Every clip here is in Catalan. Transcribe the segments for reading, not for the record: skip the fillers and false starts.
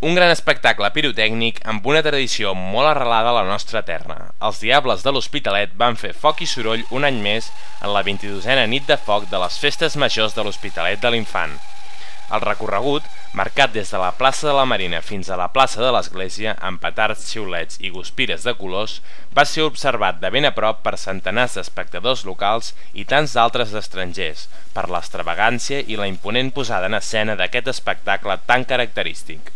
Un gran espectacle pirotècnic amb una tradició molt arrelada a la nostra terra. Els Diables de l'Hospitalet van fer foc i soroll un any més en la 22a nit de foc de les Festes Majors de l'Hospitalet de l'Infant. El recorregut, marcat des de la plaça de la Marina fins a la plaça de l'Església amb petards, xiulets i guspires de colors, va ser observat de ben a prop per centenars d'espectadors locals i tants d'altres estrangers, per l'extravagància i la imponent posada en escena d'aquest espectacle tan característic.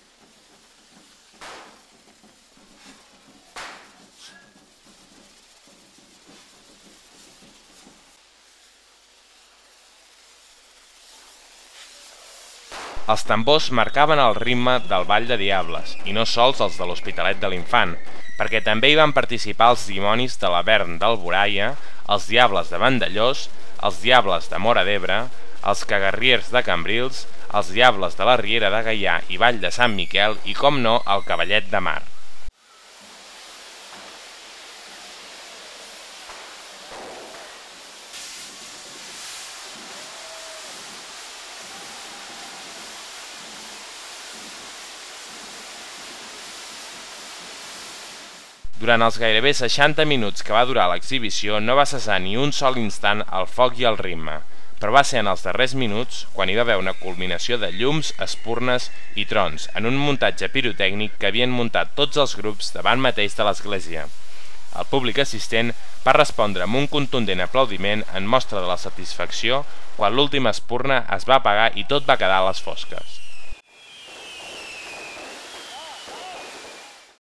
Els tambors marcaven el ritme del Ball de Diables, i no sols els de l'Hospitalet de l'Infant, perquè també hi van participar els dimonis de l'Avern d'Alboraia, els Diables de Vandellós, els Diables de Móra d'Ebre, els Cagarriers de Cambrils, els Diables de la Riera de Gaià i Vall de Sant Miquel i, com no, el Cavallet de Mar. Durant els gairebé 60 minuts que va durar l'exhibició no va cessar ni un sol instant el foc i el ritme, però va ser en els darrers minuts quan hi va haver una culminació de llums, espurnes i trons en un muntatge pirotècnic que havien muntat tots els grups davant mateix de l'església. El públic assistent va respondre amb un contundent aplaudiment en mostra de la satisfacció quan l'última espurna es va apagar i tot va quedar a les fosques.